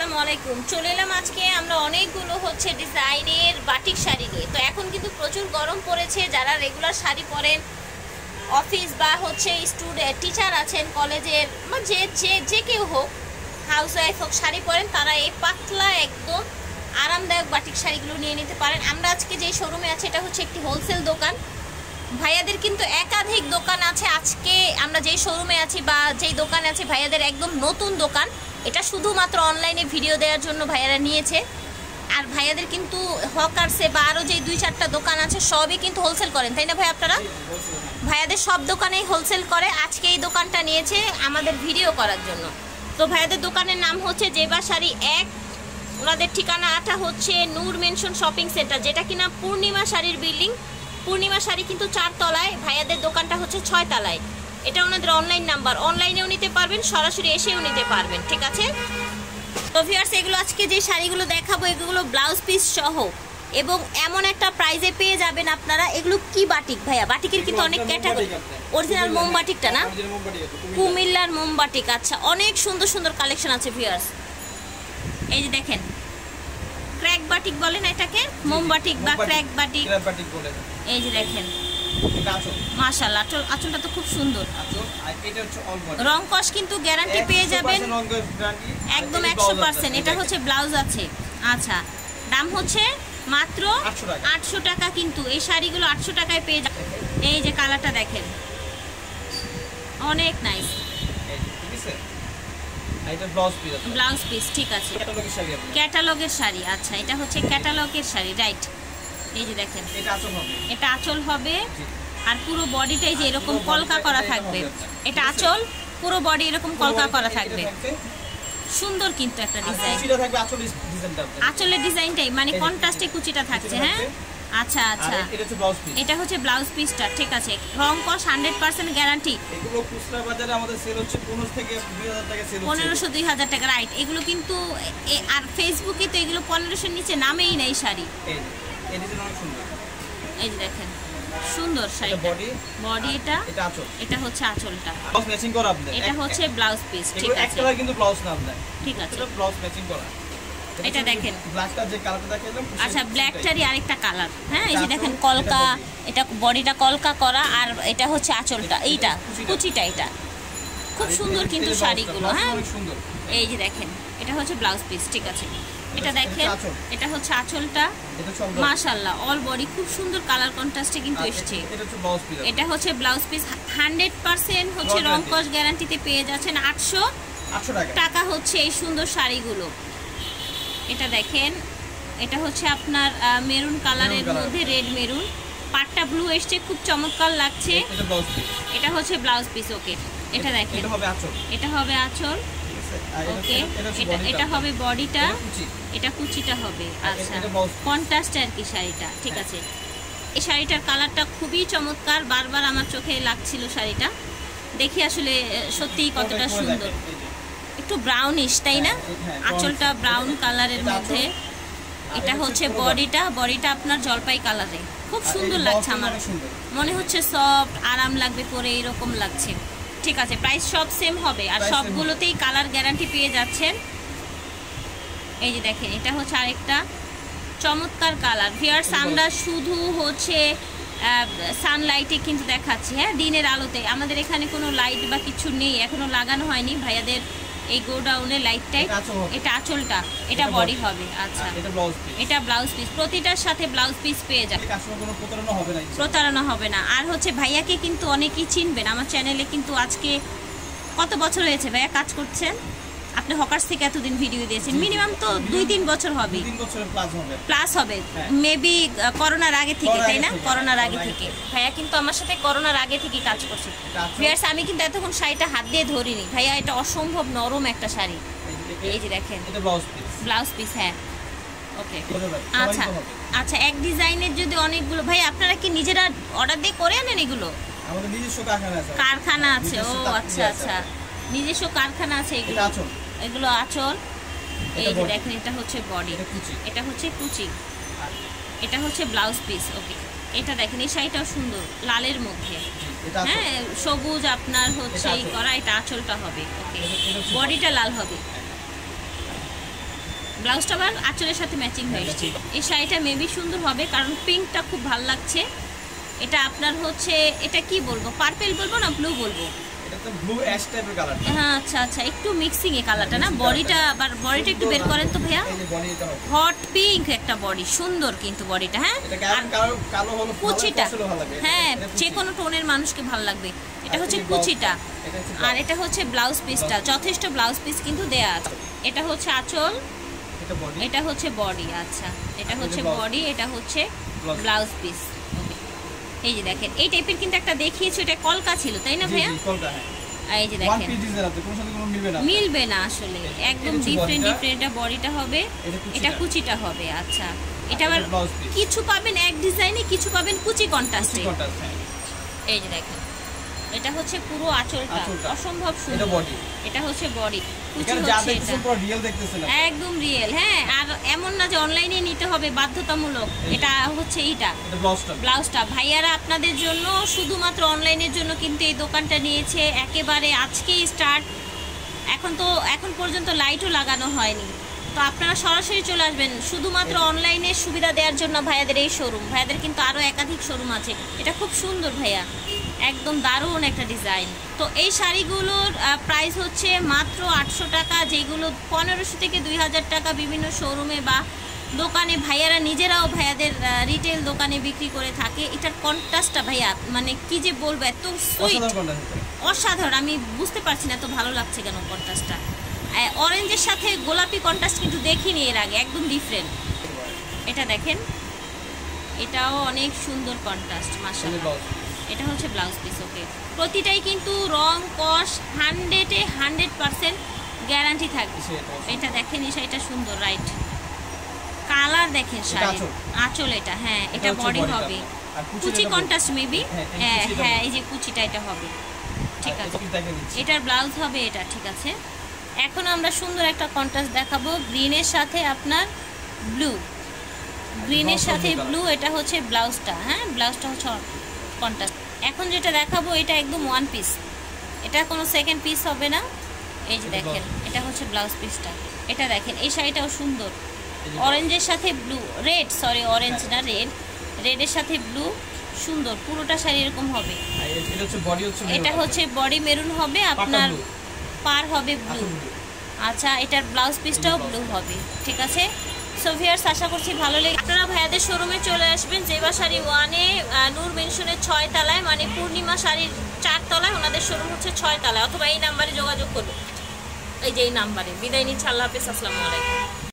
আসসালামু আলাইকুম। চলে এলাম আজকে আমরা অনেকগুলো ডিজাইনের বাটিক শাড়ি নিয়ে। তো এখন কিন্তু প্রচুর গরম পড়েছে, যারা রেগুলার শাড়ি পরেন, অফিস বা স্টুডেন্ট টিচার আছেন কলেজের, যে কেউ হোক, হাউস ওয়াইফ হোক, শাড়ি পরেন, তারা এই পাতলা একদম আরামদায়ক বাটিক শাড়িগুলো নিয়ে নিতে পারেন। আমরা আজকে যে শোরুমে আছে এটা হচ্ছে একটি হোলসেল দোকান। ভাইয়াদের কিন্তু একাধিক দোকান আছে। আজকে আমরা যেই শোরুমে আছি বা যেই দোকানে আছে ভাইয়াদের একদম নতুন দোকান। এটা শুধুমাত্র অনলাইনে ভিডিও দেওয়ার জন্য ভাইয়ারা নিয়েছে। আর ভাইয়াদের কিন্তু হকারসে বা আরও যে 2-4টা দোকান আছে সবই কিন্তু হোলসেল করেন, তাই না ভাই? আপনারা ভাইয়াদের সব দোকানেই হোলসেল করে। আজকে এই দোকানটা নিয়েছে আমাদের ভিডিও করার জন্য। তো ভাইয়াদের দোকানের নাম হচ্ছে জেবা শাড়ি 1। ওনাদের ঠিকানাটা হচ্ছে নূর মেনশন শপিং সেন্টার, যেটা কিনা পূর্ণিমা শাড়ির বিল্ডিং। পূর্ণিমা শাড়ি কিন্তু 4 তলায়, ভাইয়াদের দোকানটা হচ্ছে 6 তলায়। এটা ওনাদের অনলাইন নাম্বার, অনলাইনেও নিতে পারবেন, সরাসরি এসেও নিতে পারবেন, ঠিক আছে? তো ভিউয়ার্স, এগুলো আজকে যে শাড়িগুলো দেখাবো এগুলো ব্লাউজ পিস সহ এবং এমন একটা প্রাইজে পেয়ে যাবেন আপনারা। এগুলো কি বাটিক ভাইয়া? বাটিকের কিন্তু অনেক ক্যাটাগরি। অরিজিনাল মোম বাটিকটা না, কুমিল্লার মোম বাটিক। আচ্ছা, অনেক সুন্দর সুন্দর কালেকশন আছে ভিউয়ার্স। এই যে দেখেন, ক্র্যাক বাটিক বলে না এটাকে, মোম বাটিক বা ক্র্যাক বাটিক বলে। এই যে দেখেন, মাশাআল্লাহ, আঁচলটা তো খুব সুন্দর। রং কস কিন্তু গ্যারান্টি পেয়ে যাবেন একদম 100%। এটা হচ্ছে ব্লাউজ আছে। আচ্ছা, দাম হচ্ছে মাত্র 800 টাকা। কিন্তু এই শাড়িগুলো 800 টাকায় পেয়ে যাবেন। এই যে কালারটা দেখেন, অনেক নাইস। ব্লাউজ পিস, ঠিক আছে, ক্যাটালগের শাড়ি। আচ্ছা, এটা হচ্ছে ক্যাটালগের শাড়ি, রাইট। এই যে দেখেন, এটা আঁচল হবে আর পুরো বডিটাই যে এরকম কলকা করা থাকবে। এটা আঁচল, পুরো বডি এরকম কলকা করা থাকবে। সুন্দর কিন্তু একটা ডিজাইন। আঁচলের ডিজাইনটাই মানে কন্ট্রাস্টে কুচিটা থাকছে। হ্যাঁ, আচ্ছা আচ্ছা, এটা হচ্ছে ব্লাউজ পিসটা, ঠিক আছে। রং কস 100% গ্যারান্টি। এগুলো খুচরা বাজারে আমাদের সেল হচ্ছে 1500 থেকে 2000 টাকা সেল হচ্ছে। 1500-2000 টাকা, রাইট। এগুলো কিন্তু আর ফেসবুকে তো এগুলো 1500-এর নিচে নামেই নাই শাড়ি। এই ডিজাইন অনেক সুন্দর। এই যে দেখেন, সুন্দর শাড়ি। বডি এটা আঁচল, এটা হচ্ছে আঁচলটা। ব্লাউজ ম্যাচিং করা আপনাদের। এটা হচ্ছে ব্লাউজ পিস, ঠিক আছে। একটা কিন্তু ব্লাউজ না আপনাদের, ঠিক আছে, এটা ব্লাউজ ম্যাচিং করা। এটা দেখেন, ব্ল্যাকটা যে কালারটা দেখালাম, আচ্ছা, ব্ল্যাকটারই আরেকটা কালার। হ্যাঁ, এই যে দেখেন, কলকা, এটা বডিটা কলকা করা, আর এটা হচ্ছে আঁচলটা, এইটা কুচিটা। এটা খুব সুন্দর কিন্তু শাড়িগুলো। হ্যাঁ, এই যে দেখেন, এটা হচ্ছে ব্লাউজ পিস, ঠিক আছে। এটা দেখেন, এটা হচ্ছে আঁচলটা। মাশাআল্লাহ, অল বডি খুব সুন্দর কালার কন্ট্রাস্টে কিন্তু এসেছে। এটা হচ্ছে ব্লাউজ পিস। 100% হচ্ছে রং কস গ্যারান্টিতে পেয়ে যাচ্ছেন। 800 টাকা হচ্ছে এই সুন্দর শাড়িগুলো। এটা দেখেন, এটা হচ্ছে আপনার মেরুন কালারের মধ্যে রেড মেরুন, পাটটা ব্লু এসছে, খুব চমৎকার লাগছে। এটা হচ্ছে ব্লাউজ পিস, ওকে। এটা দেখেন, এটা হবে আঁচল, ওকে। এটা হবে বডিটা, এটা কুচিটা হবে। আচ্ছা, কন্ট্রাস্ট আর কি শাড়িটা, ঠিক আছে। এই শাড়িটার কালারটা খুবই চমৎকার, বারবার আমার চোখে লাগছিল শাড়িটা দেখি, আসলে সত্যিই কতটা সুন্দর। একটু ব্রাউনিশ, তাই না? আঁচলটা ব্রাউন কালারের মধ্যে। এটা হচ্ছে বডিটা আপনার জলপাই কালারে, খুব সুন্দর লাগছে। আমার মনে হচ্ছে সফট, আরাম লাগবে পরে, এরকম লাগছে, ঠিক আছে। প্রাইস সব সেম হবে আর সবগুলোতেই কালার গ্যারান্টি পেয়ে যাচ্ছেন। এই যে দেখেন, এটা হচ্ছে আরেকটা চমৎকার কালার। ভিউয়ার্স, আমরা শুধু হচ্ছে সানলাইটে কিন্তু দেখাচ্ছি, হ্যাঁ, দিনের আলোতে। আমাদের এখানে কোনো লাইট বা কিছু নেই, এখনো লাগানো হয়নি ভাইয়াদের এই গোডাউনের লাইটটাই। এটা আঁচলটা, এটা বডি হবে। আচ্ছা, এটা ব্লাউজ পিস। প্রতিটার সাথে ব্লাউজ পিস পেয়ে যাবে, প্রতারণা হবে না। আর হচ্ছে ভাইয়াকে কিন্তু অনেকেই চিনবেন আমার চ্যানেলে। কিন্তু আজকে কত বছর হয়েছে ভাইয়া কাজ করছেন? আপনি হকার্স থেকে এতদিন ভিডিও দিয়েছেন, মিনিমাম তো 2-3 বছর হবে, প্লাস হবে মেবি, করোনার আগে থেকে, তাই না? করোনার আগে থেকে ভাইয়া কিন্তু আমার সাথে করোনার আগে থেকে কাজ করছে। ভিউয়ার্স, আমি কিন্তু এতক্ষণ শাড়িটা হাত দিয়ে ধরিনি ভাইয়া, এটা অসম্ভব নরম একটা শাড়ি। এই যে দেখেন, ব্লাউজ পিস, হ্যাঁ, ওকে। আচ্ছা আচ্ছা, এক ডিজাইনের যদি অনেকগুলো, ভাই আপনারা কি নিজেরা অর্ডার দিয়ে করে আনেন এগুলো? আমাদের নিজস্ব কারখানা আছে। ও আচ্ছা আচ্ছা, নিজস্ব কারখানা আছে। এগুলো আঁচল। এই যে দেখেন, এটা হচ্ছে বডি, এটা হচ্ছে কুচি, এটা হচ্ছে ব্লাউজ পিস, ওকে। এটা দেখেন, এই শাড়িটাও সুন্দর, লালের মধ্যে। হ্যাঁ, সবুজ আপনার হচ্ছে এই করা। এটা আঁচলটা হবে, ওকে। বডিটা লাল হবে। ব্লাউজটা আবার আঁচলের সাথে ম্যাচিং হয়ে এসেছে। এই শাড়িটা মেবি সুন্দর হবে, কারণ পিঙ্কটা খুব ভালো লাগছে। এটা আপনার হচ্ছে, এটা কি বলবো, পার্পেল বলবো না ব্লু বলবো? এটা তো ব্লু অ্যাশ টাইপের কালার। হ্যাঁ আচ্ছা আচ্ছা, একটু মিক্সিং এ কালারটা না। বডিটা আবার, বডিটা একটু বের করেন তো ভাইয়া। হট পিঙ্ক একটা বডি, সুন্দর কিন্তু বডিটা। হ্যাঁ, আর কালো হলো কুচিটা, হ্যাঁ যে কোনো টোনের মানুষকে ভালো লাগবে। এটা হচ্ছে কুচিটা, আর এটা হচ্ছে ব্লাউজ পিসটা। যথেষ্ট ব্লাউজ পিস কিন্তু দেয়া আছে। এটা হচ্ছে আঁচল, এটা হচ্ছে বডি। আচ্ছা, এটা হচ্ছে বডি, এটা হচ্ছে ব্লাউজ পিস। এই যে দেখেন, এই টাইপের কিন্তু একটা দেখিয়েছি, এটা কলকা ছিল তাই না ভাইয়া? এই যে দেখেন, মিলবে না আসলে, একদম ডিফারেন্ট ডিফারেন্ট বডিটা হবে, এটা কুচিটা হবে। আচ্ছা, এটা আবার কিছু পাবেন এক ডিজাইনে, কিছু পাবেন কুচি কন্ট্রাস্টে। এই যে দেখেন, এটা হচ্ছে পুরো আঁচলটা, অসম্ভব সুন্দর। এটা হচ্ছে বডি, কুচি হচ্ছে এটা একদম রিয়েল। হ্যাঁ, আর এমন না যে অনলাইনে নিতে হবে বাধ্যতামূলক। এটা হচ্ছে এইটা ব্লাউজটা ভাইয়ারা আপনাদের জন্য, শুধুমাত্র অনলাইনের জন্য কিন্তু এই দোকানটা নিয়েছে। একেবারে আজকেই স্টার্ট, এখন পর্যন্ত লাইটও লাগানো হয়নি। তো আপনারা সরাসরি চলে আসবেন, শুধুমাত্র অনলাইনের সুবিধা দেওয়ার জন্য ভাইয়াদের এই শোরুম। ভাইয়াদের কিন্তু আরও একাধিক শোরুম আছে। এটা খুব সুন্দর ভাইয়া, একদম দারুণ একটা ডিজাইন। তো এই শাড়িগুলোর প্রাইস হচ্ছে মাত্র 800 টাকা, যেগুলো 1500 থেকে 2000 টাকা বিভিন্ন শোরুমে বা দোকানে ভাইয়ারা নিজেরাও ভাইয়াদের রিটেল দোকানে বিক্রি করে থাকে। এটার কন্ট্রাস্টটা ভাইয়া, মানে কি যে বলবো, এত সুইট, অসাধারণ। আমি বুঝতে পারছি না এত ভালো লাগছে কেন কন্ট্রাস্টটা। অরেঞ্জের সাথে গোলাপি কন্ট্রাস্ট কিন্তু দেখিনি এর আগে, একদম ডিফারেন্ট। এটা দেখেন, এটাও অনেক সুন্দর কন্ট্রাস্ট মাশাআল্লাহ। এটা হচ্ছে ব্লাউজ পিস। ওকে, প্রতিটাই কিন্তু রং কস 100% গ্যারান্টি থাকবে। এটা দেখেন, এই শাড়িটা সুন্দর, রাইট কালার দেখেন শাড়ির। আঁচল এটা, হ্যাঁ এটা বডি হবে, কুচি কন্ট্রাস্ট মেবি। হ্যাঁ হ্যাঁ, এই যে কুচিটা এটা হবে, ঠিক আছে। এটার ব্লাউজ হবে এটা, ঠিক আছে। এখন আমরা সুন্দর একটা কন্ট্রাস্ট দেখাবো, গ্রিনের সাথে আপনার ব্লু, গ্রিনের সাথে ব্লু। এটা হচ্ছে ব্লাউজটা, হ্যাঁ ব্লাউজটা হচ্ছে কন্ট্রাস্ট। এখন যেটা দেখাবো এটা একদম ওয়ান পিস, এটা কোনো সেকেন্ড পিস হবে না। এই যে দেখেন, এটা হচ্ছে ব্লাউজ পিসটা। এটা দেখেন, এই শাড়িটাও সুন্দর, অরেঞ্জের সাথে ব্লু, রেড, সরি অরেঞ্জ না, রেডের সাথে ব্লু, সুন্দর পুরোটা শাড়ি এরকম হবে। এটা হচ্ছে বডি মেরুন হবে, আপনার পার হবে ব্লু। আচ্ছা, এটার ব্লাউজ পিসটাও ব্লু হবে, ঠিক আছে। সো ভিউয়ার্স, আশা করছি ভালো লাগে। আপনারা ভাইয়াদের শোরুমে চলে আসবেন, জেবা শাড়ি 1-এ, নূর মেনশনের 6 তলায়, মানে পূর্ণিমা শাড়ির 4 তলায় ওনাদের শোরুম হচ্ছে 6 তলায়। অথবা এই নাম্বারে যোগাযোগ করুন, এই যে এই নাম্বারে। বিদায় নিচ্ছি, আল্লাহ হাফেজ, আসসালামু আলাইকুম।